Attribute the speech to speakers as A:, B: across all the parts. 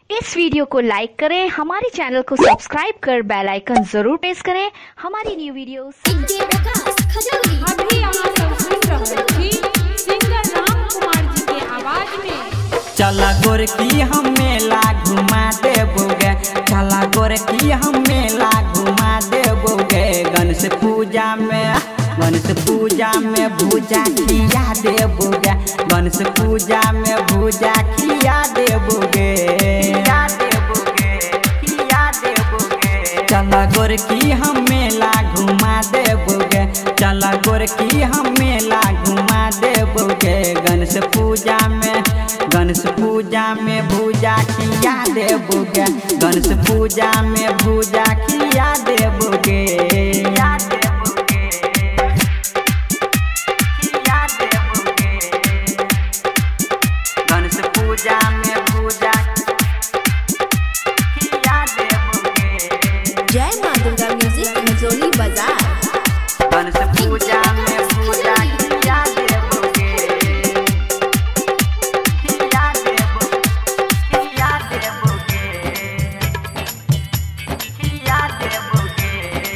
A: इस video को लाइक करें, हमारे चैनल को सब्सक्राइब कर बेल आइकन जरूर प्रेस करें हमारी न्यू वीडियोस।
B: अभी यहाँ सब सुन रहे थी सिंगर रामकुमार जी के आवाज में।
C: चला गोरकी हम मेला घुमा देबोगे, चला गोरकी हम मेला घुमा देबोगे। गणेश पूजा में भूजा खिया देबोगे, गणेश पूजा में भूजा खिया देबोगे। चला गोरकी हम मेला घुमा देबोगे, चला गोरकी हम मेला घुमा देबोगे। गणेश पूजा में भूजा खिया देबोगे, गणेश पूजा में भूजा खिया देबोगे। गणेश पूजा में भूजा खिया देबोगे।
D: जय मां दुर्गा म्यूजिक मजोली बाजार।
C: गणेश पूजा में भूजा खिया देबोगे, खिया देबोगे, खिया देबोगे।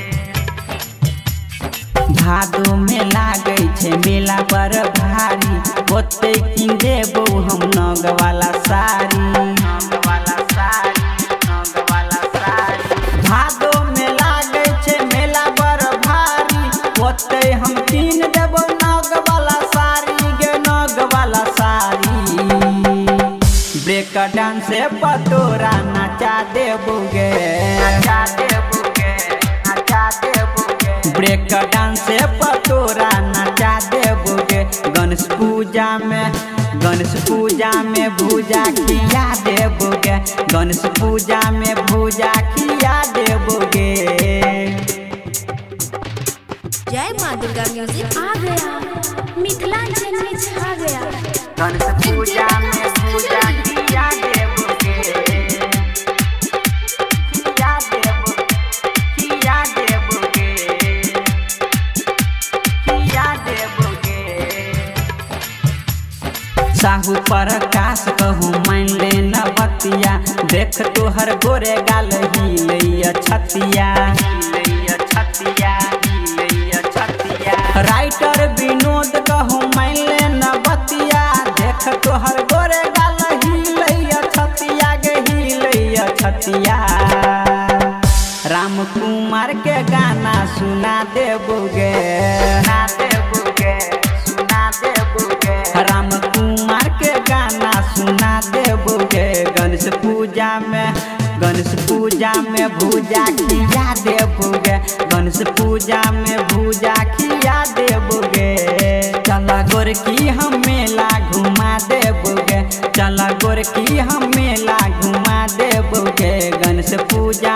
C: भादो में लागै छै मेला बड़ भारी, ओते किन देबो हम नग वाला साड़ी। भादो में लागै छै मेला बड़ भारी, ओते हम किन देबो नग वाला साड़ी गे, नग वाला साड़ी। ब्रेक डांस पतोरा नचा देबोगे, नचा देबोगे, नचा देबोगे। ब्रेक डांस पतोरा नचा देबोगे। गणेश पूजा में भूजा खिया देबोगे, गणेश पूजा में भूजा खिया देबोगे।
D: जय मां दुर्गा म्यूजिक
B: आ गया मिथिलांचल में छा गया।
C: गणेश पूजा में भूजा खिया देबोगे, खिया देबोगे, खिया देबोगे, खिया देबोगे। साहू प्रकाश कहूँ मान ले न बतिया, देख तोहर गोरे गाल हिलैया छतिया। राइटर विनोद कहूँ मान ले न बतिया, देख तोहर गोरे गाल हिलैया छतिया गे, हिलैया छतिया। रामकुमार के गाना सुना देबोगे, सुना देबोगे, सुना देबोगे। रामकुमार के गाना सुना देबोगे। गणेश पूजा में भूजा खिया देबोगे, गणेश पूजा में भूजा खिया देबोगे। चला गोरकी हम मेला घुमा देबोगे, चला गोरकी हम मेला घुमा देबोगे। गणेश पूजा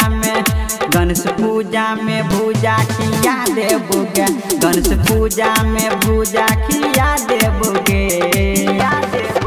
C: में भूजा खिया देबोगे, गणेश पूजा में भूजा खिया देबोगे।